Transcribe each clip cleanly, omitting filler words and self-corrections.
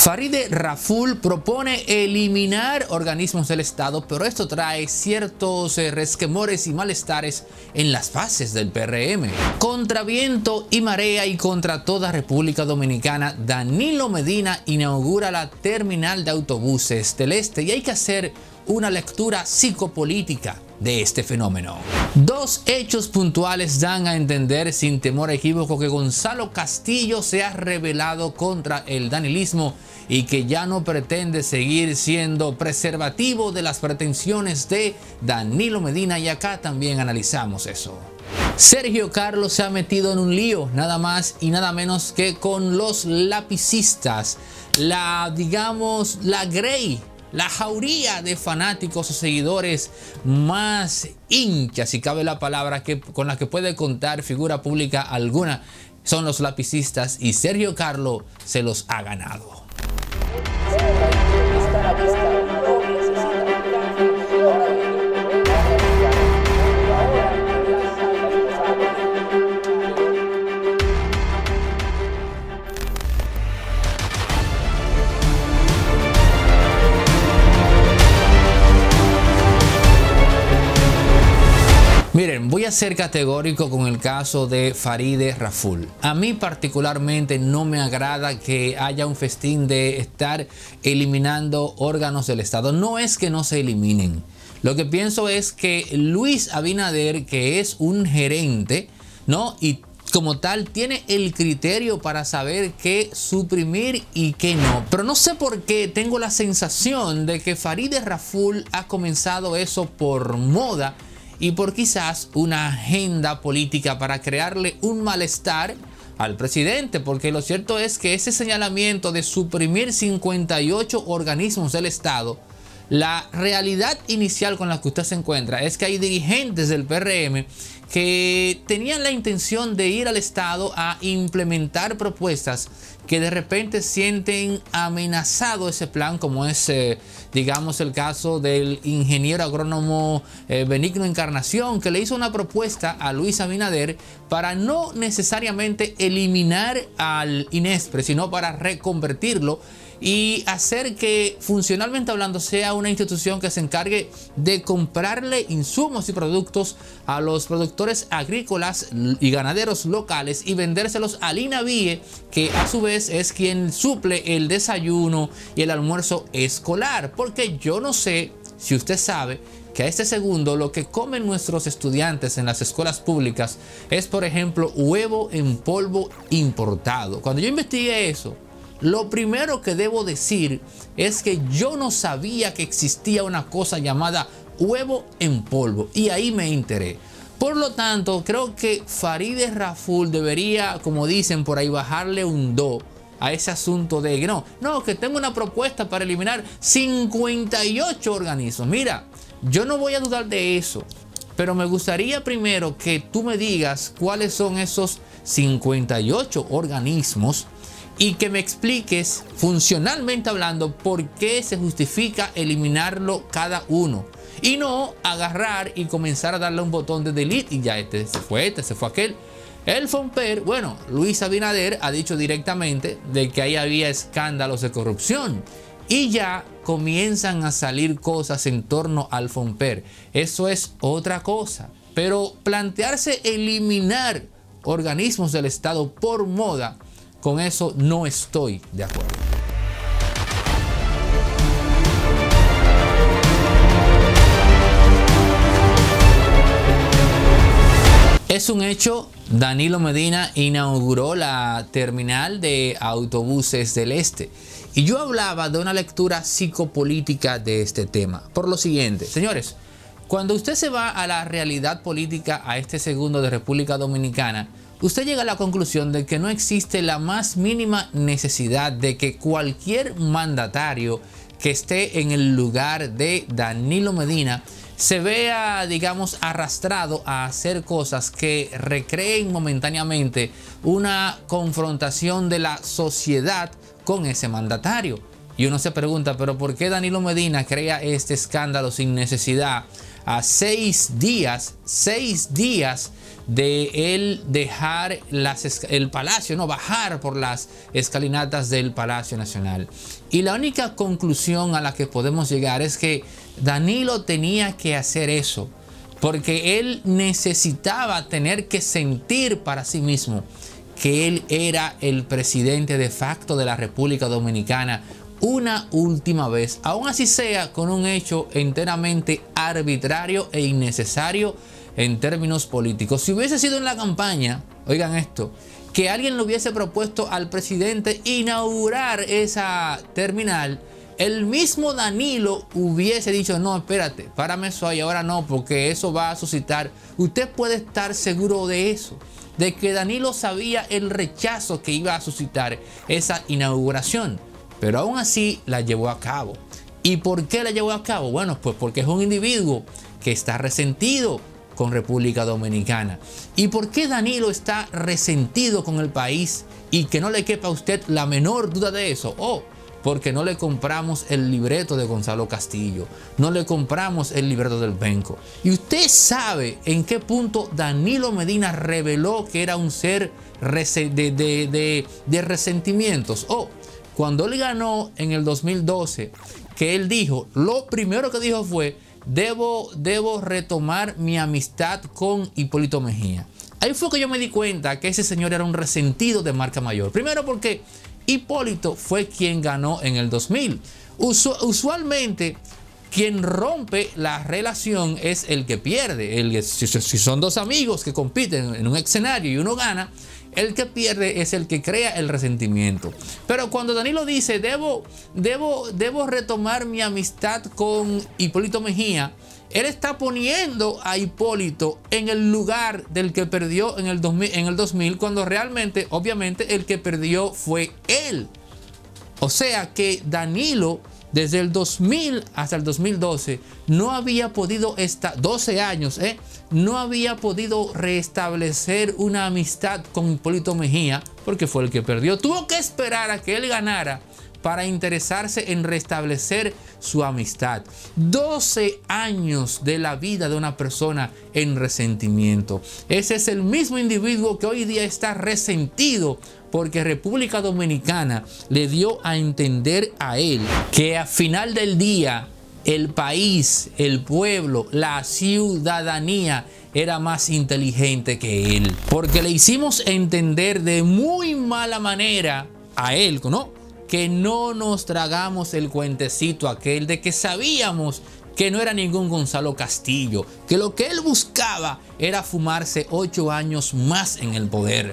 Farideh Raful propone eliminar organismos del Estado, pero esto trae ciertos resquemores y malestares en las bases del PRM. Contra viento y marea y contra toda República Dominicana, Danilo Medina inaugura la terminal de autobuses del Este y hay que hacer una lectura psicopolítica de este fenómeno. Dos hechos puntuales dan a entender sin temor a equívoco que Gonzalo Castillo se ha rebelado contra el danilismo y que ya no pretende seguir siendo preservativo de las pretensiones de Danilo Medina, y acá también analizamos eso. Sergio Carlos se ha metido en un lío, nada más y nada menos que con los lapicistas, la Grey, la jauría de fanáticos o seguidores más hinchas, si cabe la palabra, con la que puede contar figura pública alguna, son los lapicistas, y Sergio Carlos se los ha ganado. Miren, voy a ser categórico con el caso de Farideh Raful. A mí particularmente no me agrada que haya un festín de estar eliminando órganos del Estado. No es que no se eliminen. Lo que pienso es que Luis Abinader, que es un gerente, ¿no? Y como tal tiene el criterio para saber qué suprimir y qué no. Pero no sé por qué tengo la sensación de que Farideh Raful ha comenzado eso por moda y por quizás una agenda política para crearle un malestar al presidente, porque lo cierto es que ese señalamiento de suprimir 58 organismos del Estado, la realidad inicial con la que usted se encuentra es que hay dirigentes del PRM que tenían la intención de ir al Estado a implementar propuestas que de repente sienten amenazado ese plan, como es, digamos, el caso del ingeniero agrónomo Benigno Encarnación, que le hizo una propuesta a Luis Abinader para no necesariamente eliminar al INESPRE, sino para reconvertirlo y hacer que, funcionalmente hablando, sea una institución que se encargue de comprarle insumos y productos a los productores agrícolas y ganaderos locales y vendérselos al INAVIE, que a su vez es quien suple el desayuno y el almuerzo escolar. Porque yo no sé si usted sabe que a este segundo lo que comen nuestros estudiantes en las escuelas públicas es, por ejemplo, huevo en polvo importado. Cuando yo investigué eso, lo primero que debo decir es que yo no sabía que existía una cosa llamada huevo en polvo, y ahí me enteré. Por lo tanto, creo que Farideh Raful debería, como dicen por ahí, bajarle un do a ese asunto de no, que tengo una propuesta para eliminar 58 organismos. Mira, yo no voy a dudar de eso, pero me gustaría primero que tú me digas cuáles son esos 58 organismos y que me expliques, funcionalmente hablando, por qué se justifica eliminarlo cada uno. Y no agarrar y comenzar a darle un botón de delete y ya este se fue aquel. El FOMPER, bueno, Luis Abinader ha dicho directamente de que ahí había escándalos de corrupción. Y ya comienzan a salir cosas en torno al FOMPER. Eso es otra cosa. Pero plantearse eliminar organismos del Estado por moda, con eso no estoy de acuerdo. Es un hecho, Danilo Medina inauguró la terminal de autobuses del Este. Y yo hablaba de una lectura psicopolítica de este tema. Por lo siguiente, señores, cuando usted se va a la realidad política a este segundo de República Dominicana, usted llega a la conclusión de que no existe la más mínima necesidad de que cualquier mandatario que esté en el lugar de Danilo Medina se vea, digamos, arrastrado a hacer cosas que recreen momentáneamente una confrontación de la sociedad con ese mandatario. Y uno se pregunta, ¿pero por qué Danilo Medina crea este escándalo sin necesidad a 6 días de él dejar el palacio, no bajar por las escalinatas del Palacio Nacional? Y la única conclusión a la que podemos llegar es que Danilo tenía que hacer eso, porque él necesitaba tener que sentir para sí mismo que él era el presidente de facto de la República Dominicana una última vez, aún así sea con un hecho enteramente arbitrario e innecesario en términos políticos. Si hubiese sido en la campaña, oigan esto, que alguien le hubiese propuesto al presidente inaugurar esa terminal, el mismo Danilo hubiese dicho: no, espérate, párame eso ahí, ahora no, porque eso va a suscitar. Usted puede estar seguro de eso, de que Danilo sabía el rechazo que iba a suscitar esa inauguración, pero aún así la llevó a cabo. ¿Y por qué la llevó a cabo? Bueno, pues porque es un individuo que está resentido con República Dominicana. ¿Y por qué Danilo está resentido con el país y que no le quepa a usted la menor duda de eso? Porque no le compramos el libreto de Gonzalo Castillo, no le compramos el libreto del Penco. Y usted sabe en qué punto Danilo Medina reveló que era un ser de resentimientos. Cuando él ganó en el 2012, que él dijo, lo primero que dijo fue: debo retomar mi amistad con Hipólito Mejía. Ahí fue que yo me di cuenta que ese señor era un resentido de marca mayor. Primero porque Hipólito fue quien ganó en el 2000. Usualmente quien rompe la relación es el que pierde. Si son dos amigos que compiten en un escenario y uno gana, el que pierde es el que crea el resentimiento. Pero cuando Danilo dice debo retomar mi amistad con Hipólito Mejía, él está poniendo a Hipólito en el lugar del que perdió en el 2000, cuando realmente, obviamente, el que perdió fue él. O sea que Danilo, desde el 2000 hasta el 2012, no había podido, 12 años, no había podido restablecer una amistad con Hipólito Mejía, porque fue el que perdió. Tuvo que esperar a que él ganara para interesarse en restablecer su amistad. 12 años de la vida de una persona en resentimiento. Ese es el mismo individuo que hoy día está resentido porque República Dominicana le dio a entender a él que al final del día el país, el pueblo, la ciudadanía era más inteligente que él. Porque le hicimos entender de muy mala manera a él, ¿no?, que no nos tragamos el cuentecito aquel de que sabíamos que no era ningún Gonzalo Castillo, que lo que él buscaba era fumarse 8 años más en el poder.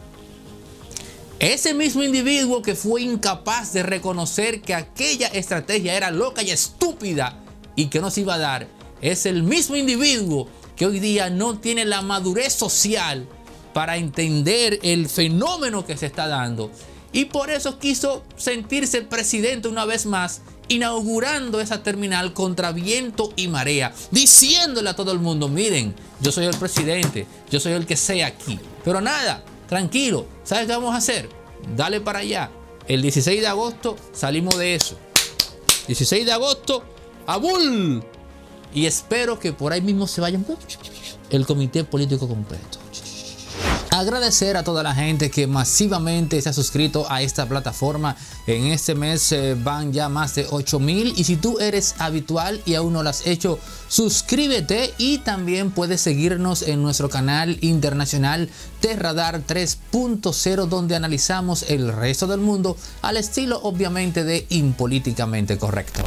Ese mismo individuo que fue incapaz de reconocer que aquella estrategia era loca y estúpida y que no se iba a dar, es el mismo individuo que hoy día no tiene la madurez social para entender el fenómeno que se está dando. Y por eso quiso sentirse presidente una vez más, inaugurando esa terminal contra viento y marea, diciéndole a todo el mundo: miren, yo soy el presidente, yo soy el que sé aquí. Pero nada, tranquilo, ¿sabes qué vamos a hacer? Dale para allá. El 16 de agosto salimos de eso. 16 de agosto, ¡abul! Y espero que por ahí mismo se vayan el comité político completo. Agradecer a toda la gente que masivamente se ha suscrito a esta plataforma. En este mes van ya más de 8,000. Y si tú eres habitual y aún no lo has hecho, suscríbete y también puedes seguirnos en nuestro canal internacional de Radar 3.0, donde analizamos el resto del mundo al estilo, obviamente, de Impolíticamente Correcto.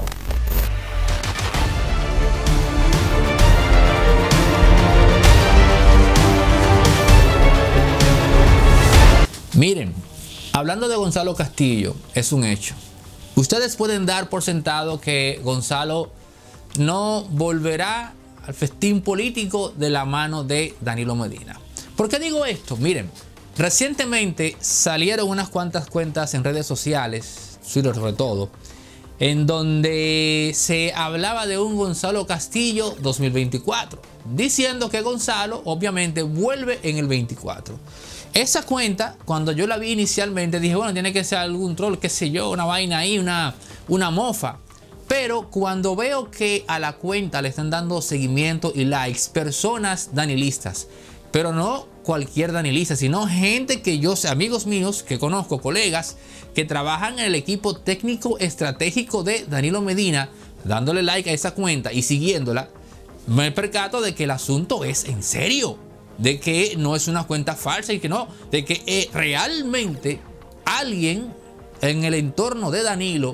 Miren, hablando de Gonzalo Castillo, es un hecho. Ustedes pueden dar por sentado que Gonzalo no volverá al festín político de la mano de Danilo Medina. ¿Por qué digo esto? Miren, recientemente salieron unas cuantas cuentas en redes sociales, Twitter sobre todo, en donde se hablaba de un Gonzalo Castillo 2024, diciendo que Gonzalo obviamente vuelve en el 24. Esa cuenta, cuando yo la vi inicialmente, dije, bueno, tiene que ser algún troll, qué sé yo, una vaina ahí, una mofa. Pero cuando veo que a la cuenta le están dando seguimiento y likes personas danilistas, pero no cualquier danilista, sino gente que yo sé, amigos míos que conozco, colegas que trabajan en el equipo técnico estratégico de Danilo Medina, dándole like a esa cuenta y siguiéndola, me percato de que el asunto es en serio, de que no es una cuenta falsa y que no, de que realmente alguien en el entorno de Danilo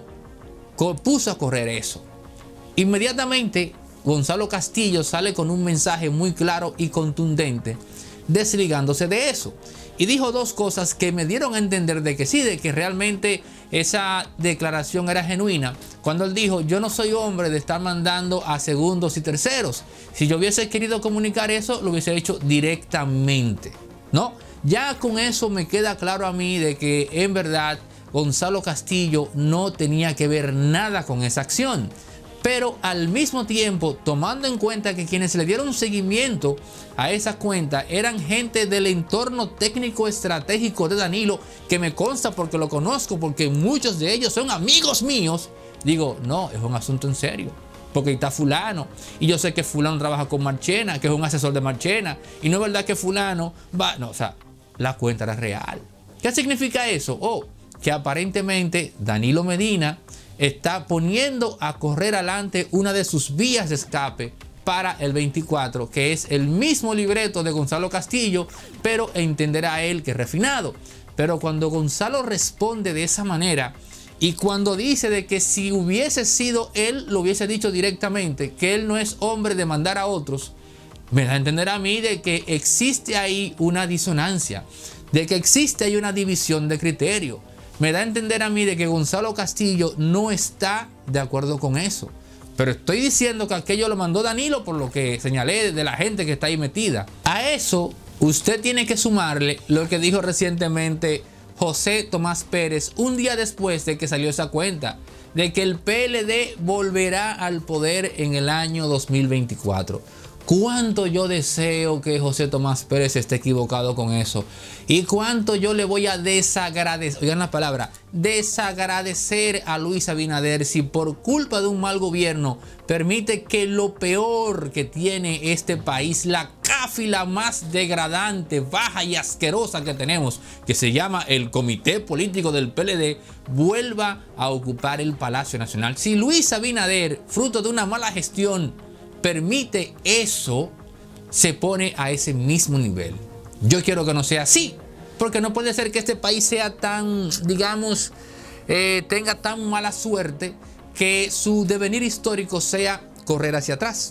puso a correr eso. Inmediatamente Gonzalo Castillo sale con un mensaje muy claro y contundente desligándose de eso, y dijo dos cosas que me dieron a entender de que sí, de que realmente esa declaración era genuina, cuando él dijo: yo no soy hombre de estar mandando a segundos y terceros. Si yo hubiese querido comunicar eso, lo hubiese hecho directamente, ¿no? Ya con eso me queda claro a mí de que en verdad Gonzalo Castillo no tenía que ver nada con esa acción. Pero al mismo tiempo, tomando en cuenta que quienes le dieron seguimiento a esa cuenta eran gente del entorno técnico estratégico de Danilo, que me consta porque lo conozco, porque muchos de ellos son amigos míos, digo, no, es un asunto en serio. Porque está fulano, y yo sé que fulano trabaja con Marchena, que es un asesor de Marchena, y no es verdad que fulano va, no, o sea, la cuenta era real. ¿Qué significa eso? Que aparentemente Danilo Medina está poniendo a correr adelante una de sus vías de escape para el 24, que es el mismo libreto de Gonzalo Castillo, pero entenderá él que es refinado. Pero cuando Gonzalo responde de esa manera, y cuando dice de que si hubiese sido él, lo hubiese dicho directamente, que él no es hombre de mandar a otros, me da a entender a mí de que existe ahí una disonancia, de que existe ahí una división de criterio. Me da a entender a mí de que Gonzalo Castillo no está de acuerdo con eso. Pero estoy diciendo que aquello lo mandó Danilo, por lo que señalé de la gente que está ahí metida. A eso usted tiene que sumarle lo que dijo recientemente José Tomás Pérez, un día después de que salió esa cuenta, de que el PLD volverá al poder en el año 2024. Cuánto yo deseo que José Tomás Pérez esté equivocado con eso. Y cuánto yo le voy a desagradecer, oigan la palabra, desagradecer a Luis Abinader si por culpa de un mal gobierno permite que lo peor que tiene este país, la cáfila más degradante, baja y asquerosa que tenemos, que se llama el Comité Político del PLD, vuelva a ocupar el Palacio Nacional. Si Luis Abinader, fruto de una mala gestión, permite eso, se pone a ese mismo nivel. Yo quiero que no sea así, porque no puede ser que este país sea tan, digamos, tenga tan mala suerte que su devenir histórico sea correr hacia atrás.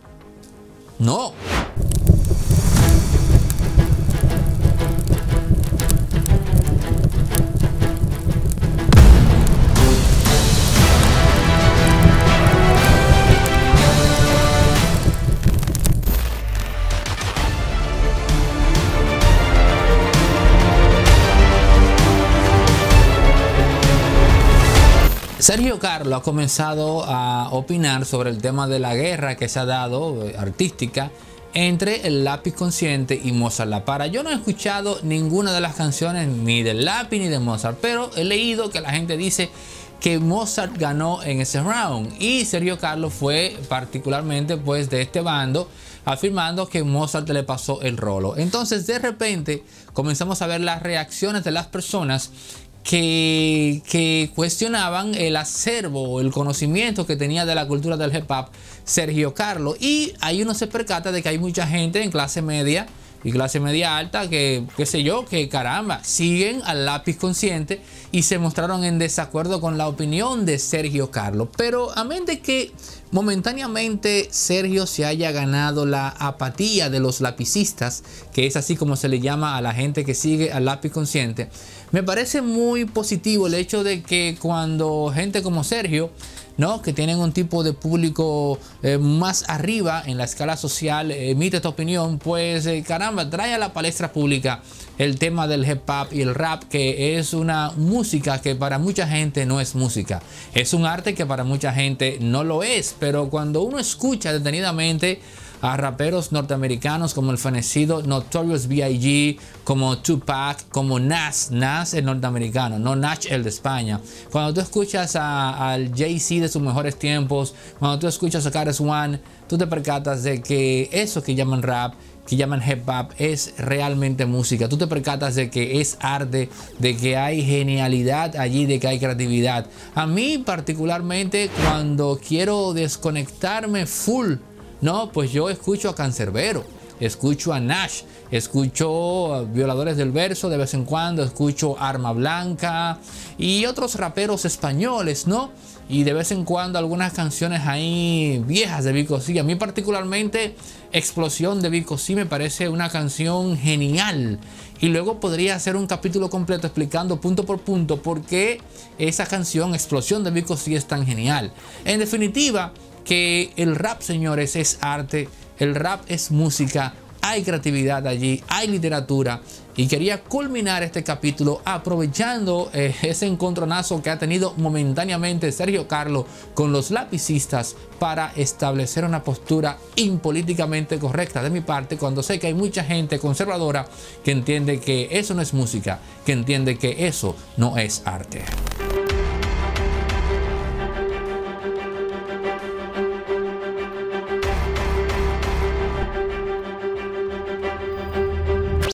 No. Sergio Carlo ha comenzado a opinar sobre el tema de la guerra que se ha dado artística entre el Lápiz Consciente y Mozart La Para. Yo no he escuchado ninguna de las canciones ni del Lápiz ni de Mozart, pero he leído que la gente dice que Mozart ganó en ese round, y Sergio Carlo fue particularmente pues de este bando, afirmando que Mozart le pasó el rolo. Entonces de repente comenzamos a ver las reacciones de las personas que cuestionaban el acervo o el conocimiento que tenía de la cultura del hip hop Sergio Carlo, y ahí uno se percata de que hay mucha gente en clase media y clase media alta que, qué sé yo, que caramba, siguen al Lápiz Consciente y se mostraron en desacuerdo con la opinión de Sergio Carlo. Pero a menos de que momentáneamente Sergio se haya ganado la apatía de los lapicistas, que es así como se le llama a la gente que sigue al Lápiz Consciente, me parece muy positivo el hecho de que cuando gente como Sergio, ¿no?, que tienen un tipo de público más arriba en la escala social, emite esta opinión, pues caramba, trae a la palestra pública el tema del hip hop y el rap, que es una música que para mucha gente no es música, es un arte que para mucha gente no lo es. Pero cuando uno escucha detenidamente a raperos norteamericanos como el fenecido Notorious B.I.G., como Tupac, como Nas el norteamericano, no Nach el de España. Cuando tú escuchas al Jay-Z de sus mejores tiempos, cuando tú escuchas a KRS-One, tú te percatas de que eso que llaman rap que llaman hip hop es realmente música. Tú te percatas de que es arte, de que hay genialidad allí, de que hay creatividad. A mí particularmente, cuando quiero desconectarme full, no, pues yo escucho a Canserbero, escucho a Nash, escucho a Violadores del Verso de vez en cuando, escucho Arma Blanca y otros raperos españoles, ¿no? Y de vez en cuando algunas canciones ahí viejas de Vico C. A mí particularmente Explosión de Vico C me parece una canción genial. Y luego podría hacer un capítulo completo explicando punto por punto por qué esa canción Explosión de Vico C es tan genial. En definitiva, que el rap, señores, es arte, el rap es música, hay creatividad allí, hay literatura. Y quería culminar este capítulo aprovechando ese encontronazo que ha tenido momentáneamente Sergio Carlos con los lapicistas para establecer una postura impolíticamente correcta de mi parte, cuando sé que hay mucha gente conservadora que entiende que eso no es música, que entiende que eso no es arte.